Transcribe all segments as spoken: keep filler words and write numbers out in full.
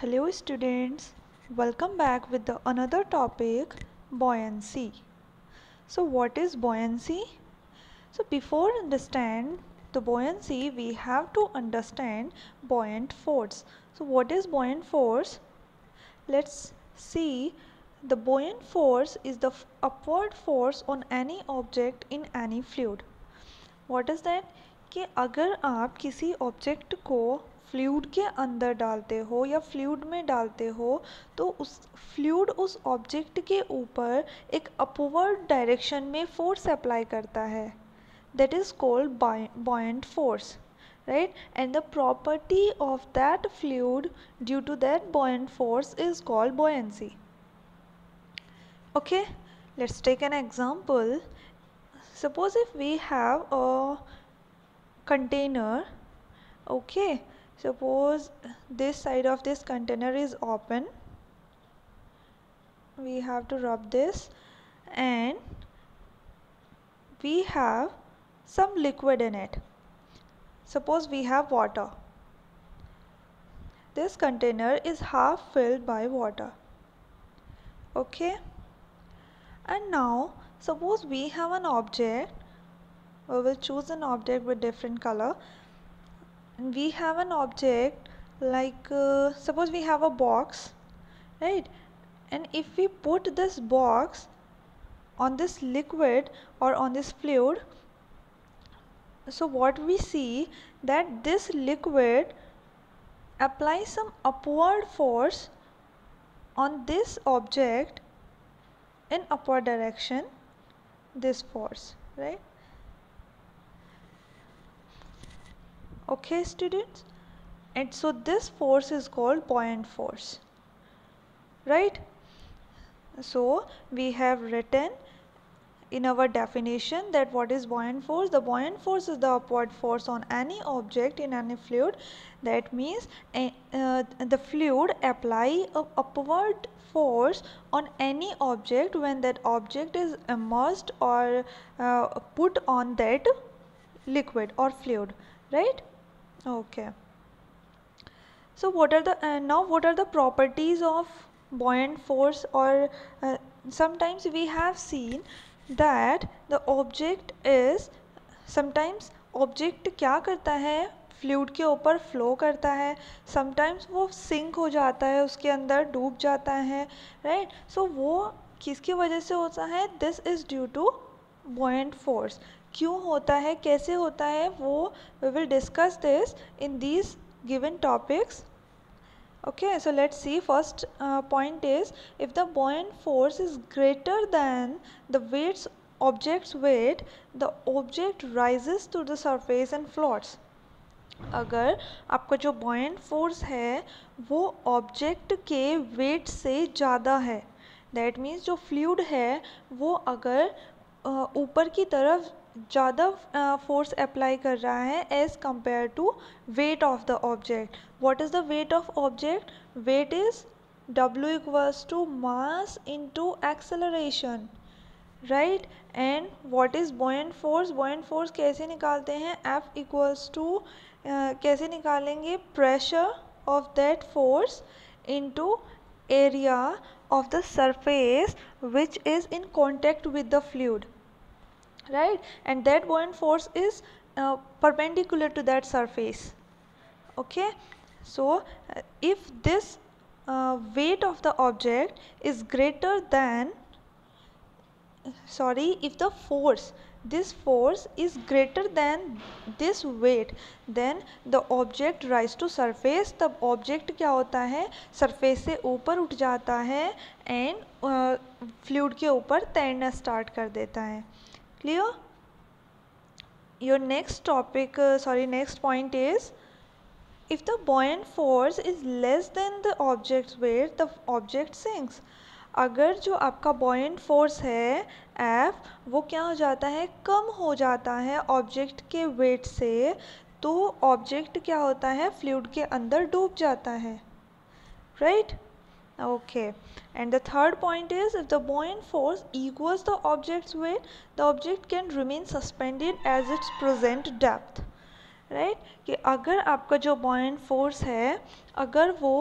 Hello students, welcome back with the another topic, buoyancy. So what is buoyancy? So before understand the buoyancy, we have to understand buoyant force. So what is buoyant force? Let's see. The buoyant force is the upward force on any object in any fluid. What is that? कि अगर आप किसी object को fluid के अंदर डालते हो या फ्लूइड में डालते हो तो उस फ्लूइड उस ऑब्जेक्ट के ऊपर एक अपवर्ड डायरेक्शन में फोर्स अप्लाई करता है. That is called buoyant force, right? And the property of that fluid due to that buoyant force is called buoyancy. Okay, let's take an example. Suppose if we have a container, okay, suppose this side of this container is open, we have to rub this and we have some liquid in it. Suppose we have water. This container is half filled by water, okay, and now suppose we have an object. We will choose an object with different color, and we have an object like uh, suppose we have a box, right? And if we put this box on this liquid or on this fluid, so what we see that this liquid applies some upward force on this object in upward direction, this force, right? Okay students, and so this force is called buoyant force, right? So we have written in our definition that what is buoyant force? The buoyant force is the upward force on any object in any fluid. That means uh, the fluid apply a upward force on any object when that object is immersed or uh, put on that liquid or fluid, right? Okay, so what are the uh, now what are the properties of buoyant force? Or uh, sometimes we have seen that the object is sometimes object क्या करता है, fluid के ऊपर flow करता है, sometimes वो sink हो जाता है, उसके अंदर डूब जाता है, राइट? सो वो किसकी वजह से होता है? This is due to buoyant force. क्यों होता है, कैसे होता है, वो we will discuss this in these given topics. Okay, so let's see. First uh, point is, if the buoyant force is greater than the weight's object's weight, the object rises to the surface and floats. अगर आपका जो buoyant force है वो object के weight से ज़्यादा है, that means जो fluid है वो अगर ऊपर uh, की तरफ ज़्यादा फोर्स अप्लाई कर रहा है as compare to weight of the object. What is the weight of object? Weight is W equals to mass into acceleration, right? And what is buoyant force? buoyant force कैसे निकालते हैं? F equals to कैसे निकालेंगे? Pressure of that force into area of the surface which is in contact with the fluid, right? And that buoyant force is uh, perpendicular to that surface. Okay, so uh, if this uh, weight of the object is greater than sorry if the force this force is greater than this weight, then the object rise to surface. तब object क्या होता है? surface से ऊपर उठ जाता है and uh, fluid के ऊपर तैरना start कर देता है. Clear? Your next topic uh, sorry next point is, if the buoyant force is less than the object's weight, the object sinks. अगर जो आपका buoyant force है F वो क्या हो जाता है? कम हो जाता है ऑब्जेक्ट के वेट से, तो ऑब्जेक्ट क्या होता है? फ्लूइड के अंदर डूब जाता है, right? Okay, and the third point is, if the buoyant force equals the object's weight, the object can remain suspended as its present depth, right? कि अगर आपका जो buoyant force है अगर वो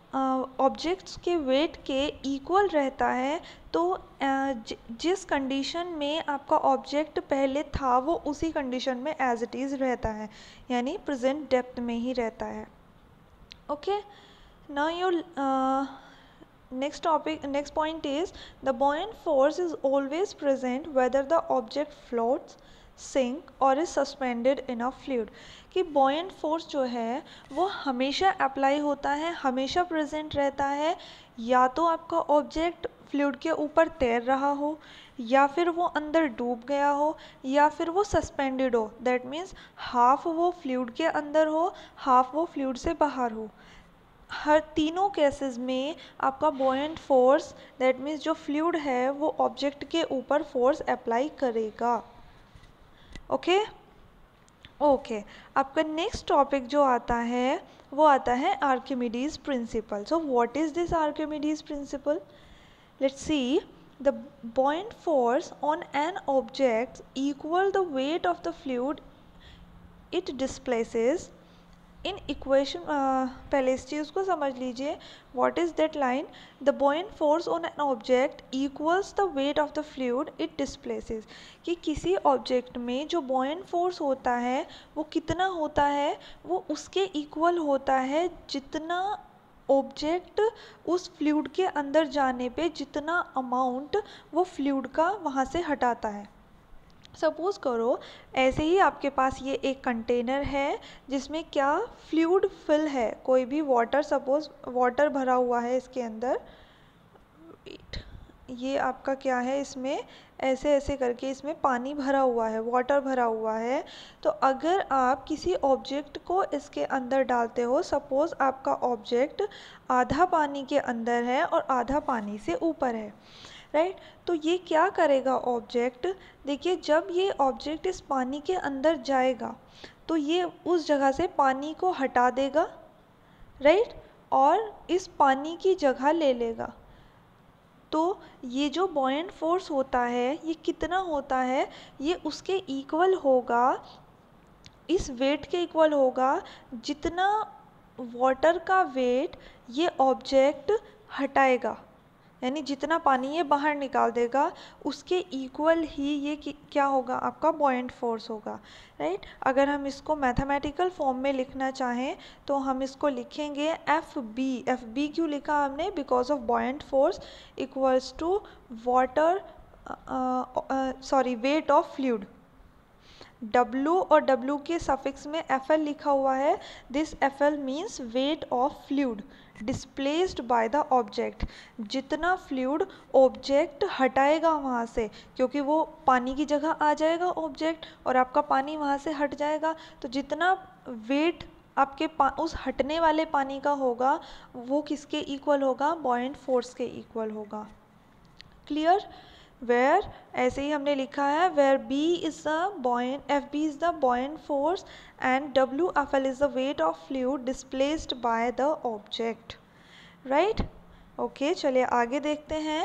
ऑब्जेक्ट्स के वेट के इक्वल रहता है तो ज, जिस कंडीशन में आपका ऑब्जेक्ट पहले था वो उसी कंडीशन में एज इट इज़ रहता है, यानी प्रेजेंट डेप्थ में ही रहता है. Okay, now your next topic next point is the buoyant force is always present whether the object floats, sink or is suspended in a fluid. कि buoyant force जो है वो हमेशा अप्लाई होता है, हमेशा प्रेजेंट रहता है, या तो आपका ऑब्जेक्ट फ्लूइड के ऊपर तैर रहा हो, या फिर वो अंदर डूब गया हो, या फिर वो सस्पेंडेड हो. दैट मीन्स हाफ वो फ्लूइड के अंदर हो, हाफ वो फ्लूइड से बाहर हो. हर तीनों केसेस में आपका बॉयंट फोर्स दैट मीन्स जो फ्लूइड है वो ऑब्जेक्ट के ऊपर फोर्स अप्लाई करेगा. ओके ओके आपका नेक्स्ट टॉपिक जो आता है वो आता है Archimedes principle. So what is this Archimedes principle? Let's see. The buoyant force on an object equal the weight of the fluid it displaces. In equation पहले इस चीज़ को समझ लीजिए. What is that line? The buoyant force on an object equals the weight of the fluid it displaces. कि किसी object में जो बॉयंट फोर्स होता है वो कितना होता है? वो उसके इक्वल होता है जितना ऑब्जेक्ट उस फ्लूइड के अंदर जाने पे जितना अमाउंट वो फ्लूइड का वहाँ से हटाता है. सपोज़ करो ऐसे ही आपके पास ये एक कंटेनर है जिसमें क्या फ्लूइड फिल है, कोई भी वाटर, सपोज़ वाटर भरा हुआ है इसके अंदर. ये आपका क्या है, इसमें ऐसे ऐसे करके इसमें पानी भरा हुआ है, वाटर भरा हुआ है. तो अगर आप किसी ऑब्जेक्ट को इसके अंदर डालते हो, सपोज़ आपका ऑब्जेक्ट आधा पानी के अंदर है और आधा पानी से ऊपर है, राइट right? तो ये क्या करेगा ऑब्जेक्ट? देखिए, जब ये ऑब्जेक्ट इस पानी के अंदर जाएगा तो ये उस जगह से पानी को हटा देगा, राइट right? और इस पानी की जगह ले लेगा. तो ये जो बॉयंट फोर्स होता है ये कितना होता है? ये उसके इक्वल होगा, इस वेट के इक्वल होगा जितना वाटर का वेट ये ऑब्जेक्ट हटाएगा, यानी जितना पानी ये बाहर निकाल देगा उसके इक्वल ही ये क्या होगा, आपका बॉयंट फोर्स होगा, राइट. अगर हम इसको मैथमेटिकल फॉर्म में लिखना चाहें तो हम इसको लिखेंगे एफ बी. एफ बी क्यों लिखा हमने? Because of buoyant force equals to water sorry weight of fluid. W और W के सफिक्स में एफ एल लिखा हुआ है. This F L means weight of fluid displaced by the object. जितना फ्लूइड ऑब्जेक्ट हटाएगा वहाँ से, क्योंकि वो पानी की जगह आ जाएगा ऑब्जेक्ट और आपका पानी वहाँ से हट जाएगा, तो जितना वेट आपके उस हटने वाले पानी का होगा वो किसके इक्वल होगा? बॉयंट फोर्स के इक्वल होगा. क्लियर? वेयर ऐसे ही हमने लिखा है where B is the buoyant, F B is the buoyant force and W F L is the weight of fluid displaced by the object, right. Okay, चलिए आगे देखते हैं.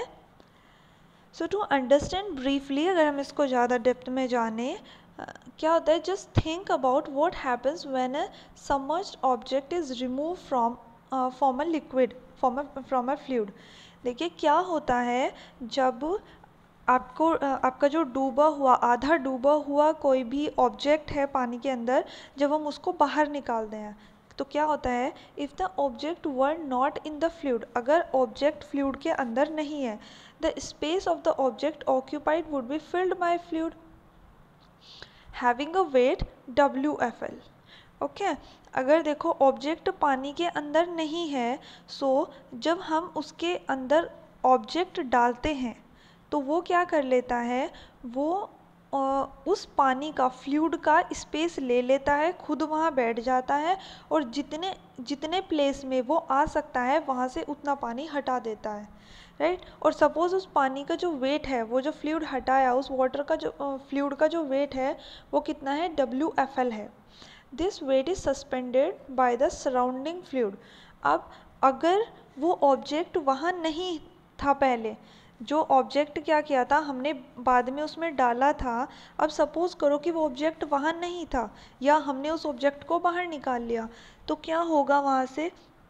सो टू अंडरस्टैंड ब्रीफली, अगर हम इसको ज़्यादा डेप्थ में जाने, uh, क्या होता है, just think about what happens when a submerged object is remove from from a liquid from from a fluid. देखिए क्या होता है, जब आपको आपका जो डूबा हुआ, आधा डूबा हुआ कोई भी ऑब्जेक्ट है पानी के अंदर, जब हम उसको बाहर निकालते हैं तो क्या होता है, if the object were not in the fluid, अगर ऑब्जेक्ट फ्लूइड के अंदर नहीं है, the space of the object occupied would be filled by fluid having a weight W F L. Okay, अगर देखो ऑब्जेक्ट पानी के अंदर नहीं है, सो जब हम उसके अंदर ऑब्जेक्ट डालते हैं तो वो क्या कर लेता है, वो आ, उस पानी का, फ्लूइड का स्पेस ले लेता है, खुद वहाँ बैठ जाता है और जितने जितने प्लेस में वो आ सकता है वहाँ से उतना पानी हटा देता है, राइट. और सपोज़ उस पानी का जो वेट है, वो जो फ्लूइड हटाया, उस वाटर का जो फ्लूइड का जो वेट है वो कितना है? डब्ल्यू एफ एल है. This weight is suspended by the surrounding fluid. अब अगर वो ऑब्जेक्ट वहाँ नहीं था, पहले जो ऑब्जेक्ट क्या किया था हमने, बाद में उसमें डाला था, अब सपोज़ करो कि वो ऑब्जेक्ट वहाँ नहीं था या हमने उस ऑब्जेक्ट को बाहर निकाल लिया, तो क्या होगा, वहाँ से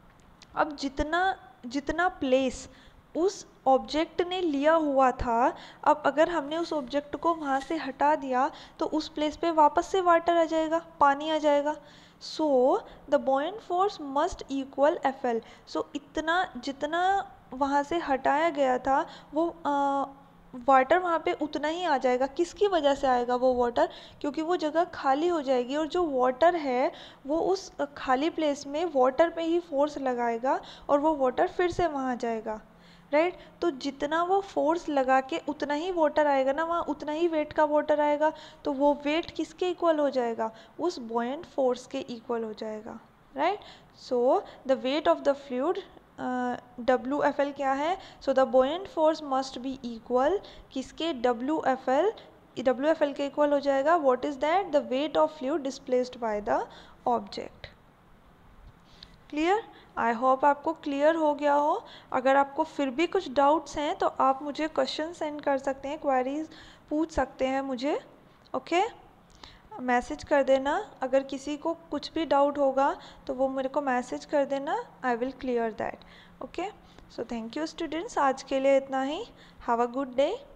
अब जितना जितना प्लेस उस ऑब्जेक्ट ने लिया हुआ था, अब अगर हमने उस ऑब्जेक्ट को वहाँ से हटा दिया तो उस प्लेस पे वापस से वाटर आ जाएगा, पानी आ जाएगा। So the buoyant force must equal F L. So इतना जितना वहाँ से हटाया गया था वो वाटर वहाँ पे उतना ही आ जाएगा। किसकी वजह से आएगा वो वाटर? क्योंकि वो जगह खाली हो जाएगी और जो वाटर है वो उस खाली प्लेस में वाटर पे ही फोर्स लगाएगा और वो वाटर फिर से वहाँ जाएगा, राइट right? तो जितना वो फोर्स लगा के उतना ही वाटर आएगा ना, वहाँ उतना ही वेट का वाटर आएगा। तो वो वेट किसके इक्वल हो जाएगा? उस बॉयंट फोर्स के इक्वल हो जाएगा, right. So the weight of the fluid W F L क्या है? So the buoyant force must be equal किसके? W F L. W F L के इक्वल हो जाएगा। What is that? The weight of fluid displaced by the object. Clear? I hope आपको clear हो गया हो। अगर आपको फिर भी कुछ डाउट्स हैं तो आप मुझे क्वेश्चन सेंड कर सकते हैं, क्वेरीज पूछ सकते हैं मुझे, ओके okay? मैसेज कर देना। अगर किसी को कुछ भी डाउट होगा तो वो मेरे को मैसेज कर देना, I will clear that, okay. So thank you students, आज के लिए इतना ही। Have a good day.